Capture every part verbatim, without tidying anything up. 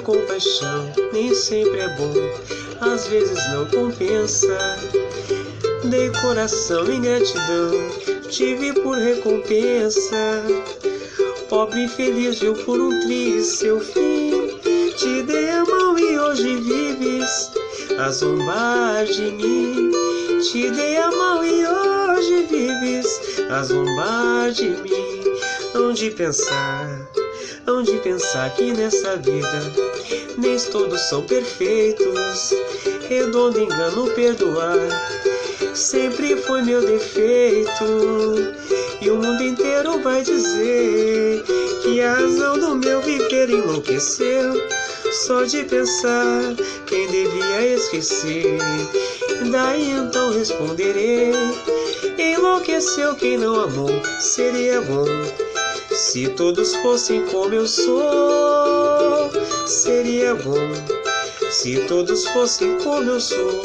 compaixão nem sempre é bom, às vezes não compensa. Dei coração em gratidão, tive por recompensa. Pobre e infeliz viu por um triste seu fim. Te dei a mão e hoje vives a zombar de mim. Te dei a mão e hoje vives a zombar de mim. Hão de pensar, hão de pensar que nessa vida nem todos são perfeitos. Redondo engano perdoar sempre foi meu defeito. E o mundo inteiro vai dizer que a razão do meu viver enlouqueceu. Só de pensar quem devia esquecer. Daí então responderei: enlouqueceu quem não amou. Seria bom se todos fossem como eu sou. Seria bom se todos fossem como eu sou.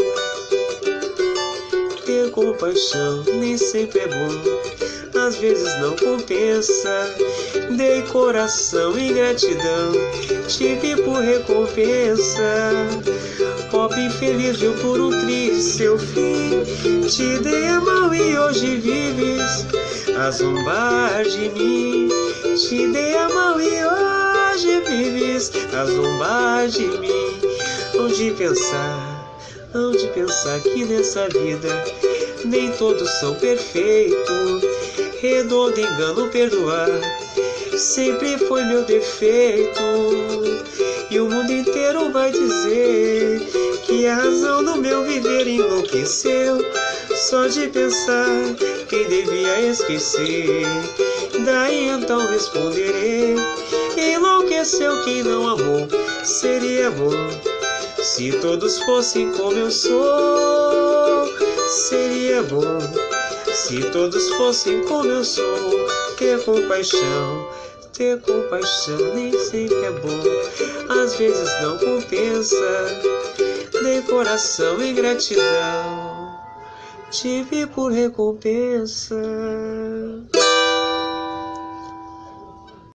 Ter compaixão nem sempre é bom, às vezes não compensa. Dei coração em gratidão, tive por recompensa. Pobre infeliz viu por um triste seu fim. Te dei a mão e hoje vives a zombar de mim. Te dei a mão e hoje vives a zombar de mim. Hão de pensar, hão de pensar que nessa vida nem todos são perfeitos. Redondo engano perdoar sempre foi meu defeito. E o mundo inteiro vai dizer que a razão do meu viver enlouqueceu. Só de pensar quem devia esquecer. Daí então responderei: enlouqueceu quem não amou. Seria bom se todos fossem como eu sou. Seria bom se todos fossem como eu sou. Ter compaixão, ter compaixão nem sempre é bom, às vezes não compensa. Dei coração em gratidão, tive por recompensa.